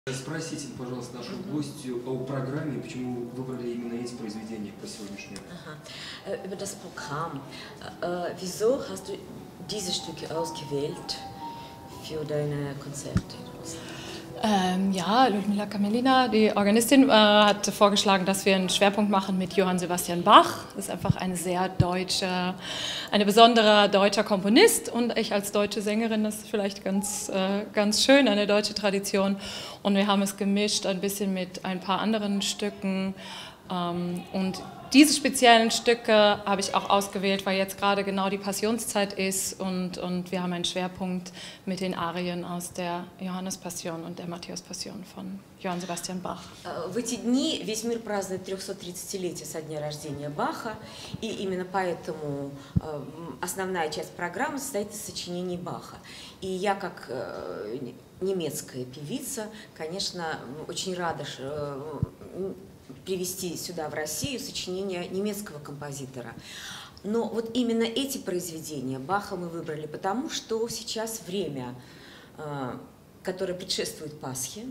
Спросите, пожалуйста, нашу гостью о программе, почему вы выбрали именно эти произведения по сегодняшнему. Über das Programm. Wieso hast du diese Stücke ausgewählt für deine Konzerte? Ja, Ludmila Kamelina, die Organistin, hat vorgeschlagen, dass wir einen Schwerpunkt machen mit Johann Sebastian Bach. Das ist einfach ein besonderer deutscher Komponist, und ich als deutsche Sängerin, das ist vielleicht ganz schön, eine deutsche Tradition. Und wir haben es gemischt ein bisschen mit ein paar anderen Stücken. Und diese speziellen Stücke habe ich auch ausgewählt, weil jetzt gerade genau die Passionszeit ist und wir haben einen Schwerpunkt mit den Arien aus der Johannespassion und der Matthäuspassion von Johann Sebastian Bach. В эти дни весь мир празднует 330-летие со дня рождения Баха, и именно поэтому основная часть программы состоит из сочинений Баха. И я, как немецкая певица, конечно, очень рада привезти сюда, в Россию, сочинения немецкого композитора. Но вот именно эти произведения Баха мы выбрали, потому что сейчас время, которое предшествует Пасхе,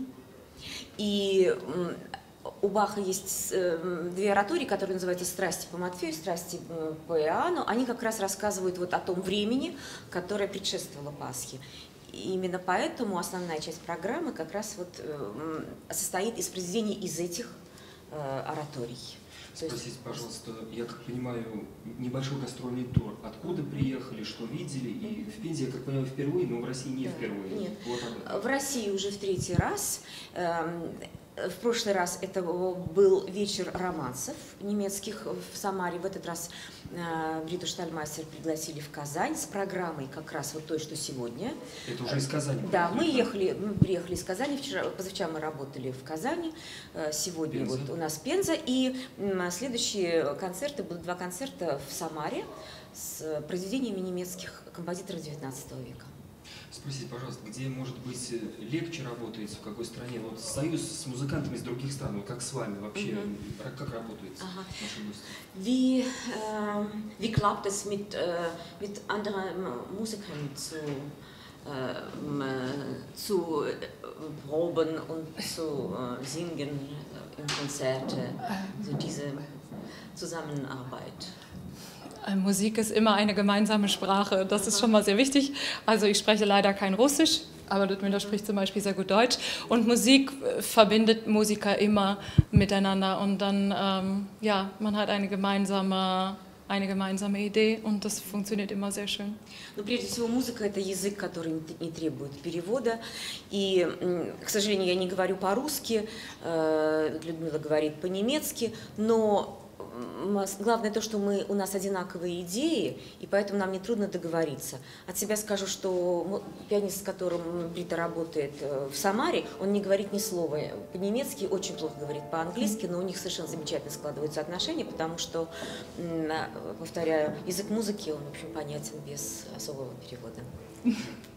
и у Баха есть две оратории, которые называются «Страсти по Матфею», «Страсти по Иоанну». Они как раз рассказывают вот о том времени, которое предшествовало Пасхе. И именно поэтому основная часть программы как раз вот состоит из произведений из этих ораторий. Спросите, пожалуйста, я как понимаю, небольшой гастрольный тур. Откуда приехали, что видели? И в Пензе, я как понимаю, впервые, но в России не впервые. Нет, Вот в России уже в третий раз. В прошлый раз это был вечер романсов немецких в Самаре. В этот раз Бриту Штальмайстер пригласили в Казань с программой как раз вот той, что сегодня. Это уже из Казани? Да, мы приехали из Казани. Позавчера мы работали в Казани. Сегодня вот у нас Пенза. И следующие концерты, будут два концерта в Самаре с произведениями немецких композиторов XIX века. Спросите, пожалуйста, где, может быть, легче работаете, в какой стране? Вот союз с музыкантами из других стран, вот как с вами вообще, как работаете наши гости? Wie klappt es mit anderen Musikern zu proben und zu singen in Konzerte, also diese Zusammenarbeit? Musik ist immer eine gemeinsame Sprache, das ist schon mal sehr wichtig. Also ich spreche leider kein Russisch, aber Ludmila spricht zum Beispiel sehr gut Deutsch. Und Musik verbindet Musiker immer miteinander, und dann, ja, man hat eine gemeinsame Idee, und das funktioniert immer sehr schön. Но прежде всего музыка – это язык, который не требует перевода. И, к сожалению, я не говорю по-русски, Людмила говорит по-немецки, но главное то, что у нас одинаковые идеи, и поэтому нам нетрудно договориться. От себя скажу, что пианист, с которым Брита работает в Самаре, он не говорит ни слова по-немецки, очень плохо говорит по-английски, но у них совершенно замечательно складываются отношения, потому что, повторяю, язык музыки, он, в общем, понятен без особого перевода.